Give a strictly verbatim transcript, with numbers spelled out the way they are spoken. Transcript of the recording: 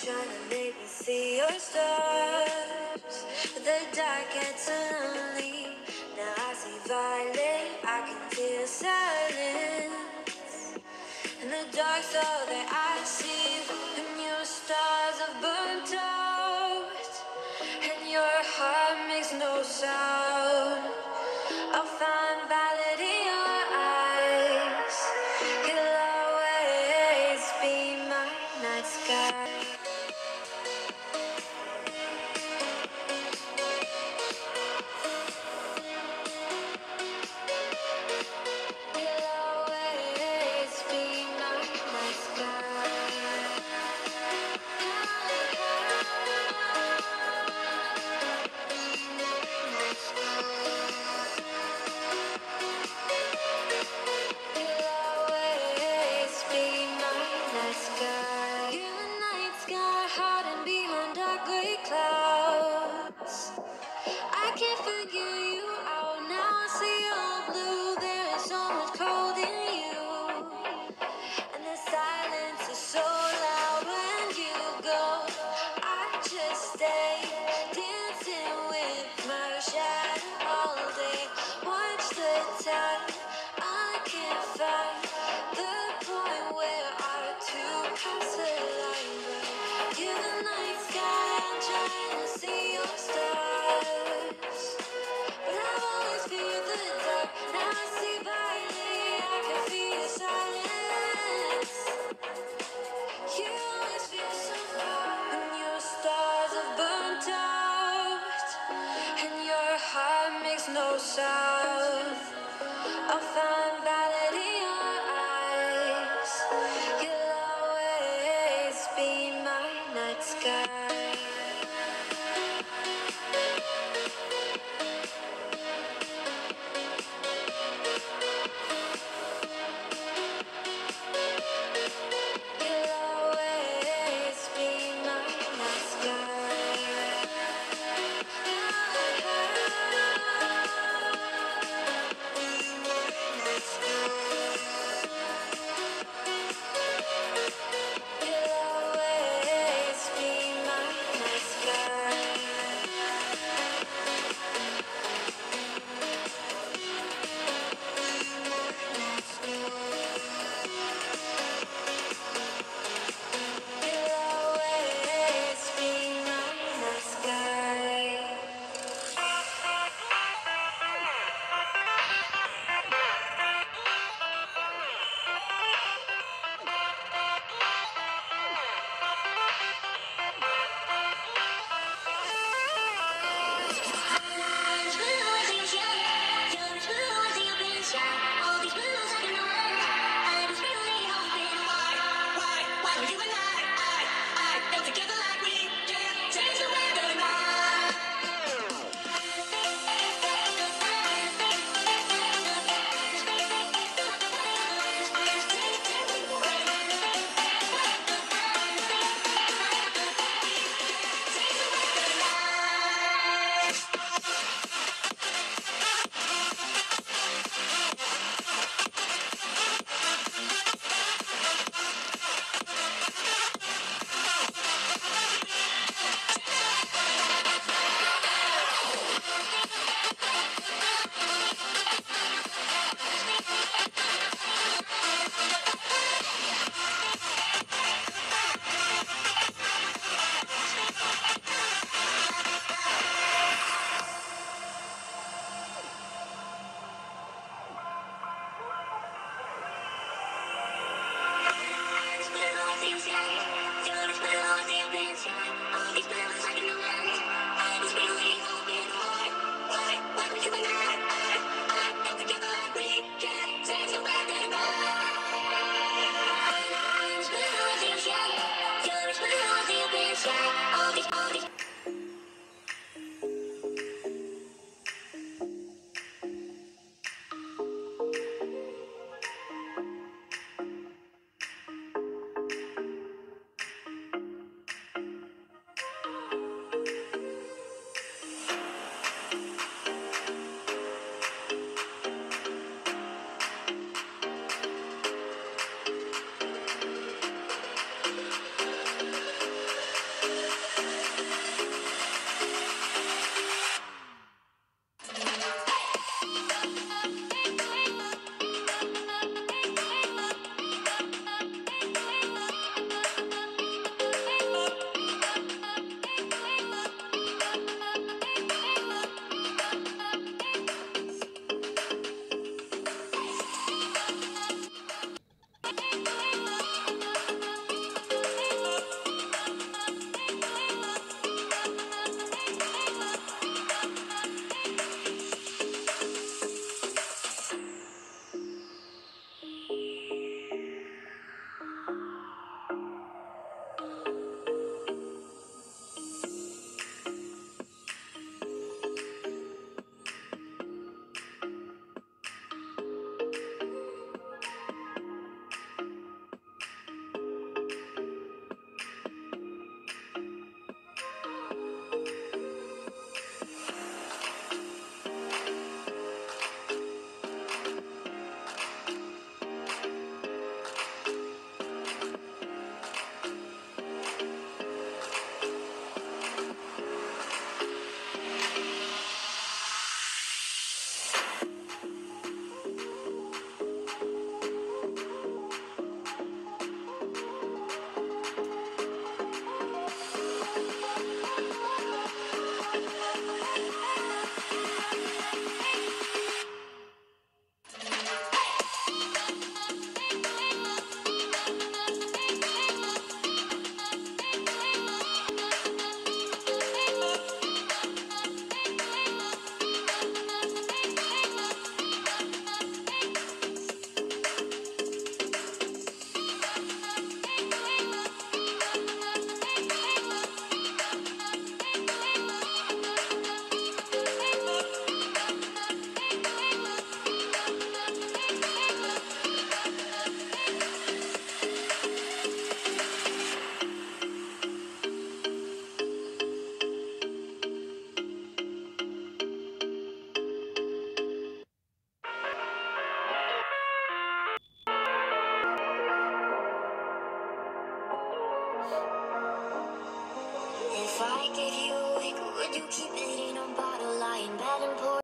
trying to make me see your stars, but the dark gets so lonely. Now I see violet, I can feel silence. In the dark's all that I see, and your stars have burnt out, and your heart makes no sound. I'll find valid in your eyes. You'll always be my night sky. You'll always be my night sky. You'll always be my night sky. You're the night sky hiding behind dark gray clouds. I can't figure you out now. I see your blue. There is so much cold in you, and the silence is so loud when you go. I just stay dancing with my shadow all day. Watch the time. I can't find the point where our two paths align. But you're the night sky. I'm trying to see your stars, but I've always feared the dark. Now I see violet. I can feel your silence. You always feel so far when your stars have burnt out, and your heart makes no sound. I'll find valid in your eyes. You'll always be my night sky. You'll always be my night sky. You'll always be my night sky. You'll always be my night sky. I gave you a week, would you keep it in a bottle? Lying bed and pour